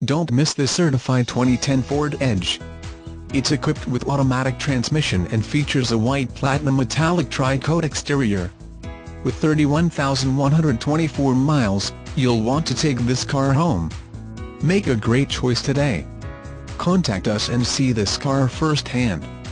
Don't miss this certified 2010 Ford Edge. It's equipped with automatic transmission and features a white platinum metallic tri-coat exterior. With 31,124 miles, you'll want to take this car home. Make a great choice today. Contact us and see this car firsthand.